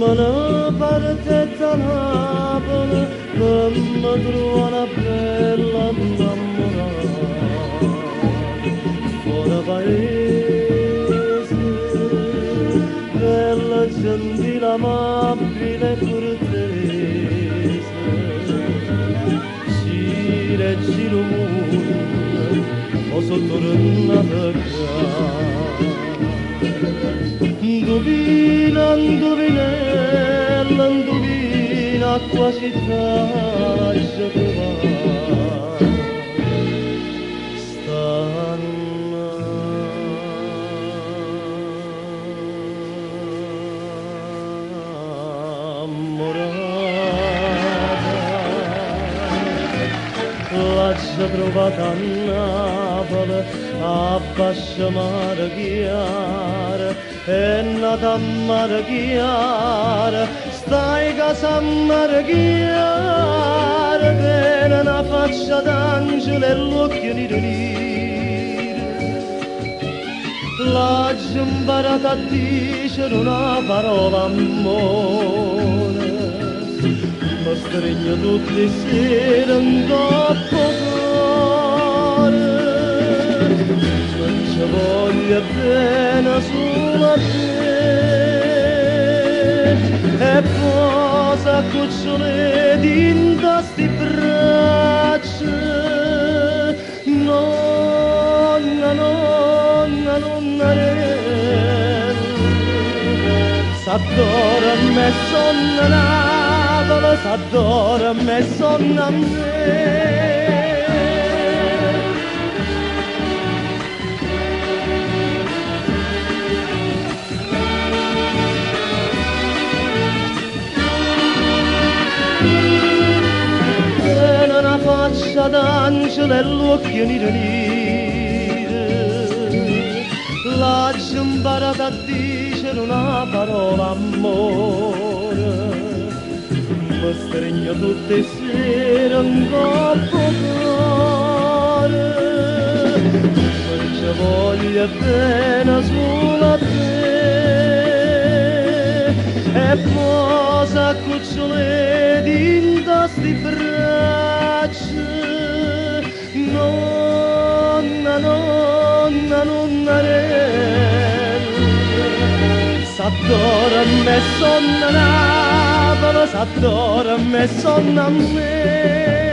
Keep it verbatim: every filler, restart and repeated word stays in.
una parte tanabile che mi trova una bella innamorata fuori paese, bella, gentile, amabile, cortese, gira e gira il mondo, posso tornare a casa. Indovina, indovinella, indovina qua città c'è trovata stanno amorata, l'ha già trovata a Napoli a Basciamare chiara, è nata a Marchiara, stai casa a Marchiara, tiene una faccia d'angelo e l'occhio di nero. L'ha già imparata a dire una parola amore, ma stringe tutte le sere un troppo cuore. Ci voglio bene solo a te e posa cuccioletti in questi braccia, nonna, nonna, nonna s'addora a me, sonna Napoli, s'addora a me, sonna a me. Faccia d'angelo e l'occhio nero nero, l'ha già imparata a dire una parola amore, mi stringe tutte le sere un troppo cuore, non ci voglio bene solo a te e posa cuccioletti in questi braccia, nonna, nonna, nonna s'addora a me, sonna Napoli, s'addora a me, sonna a me.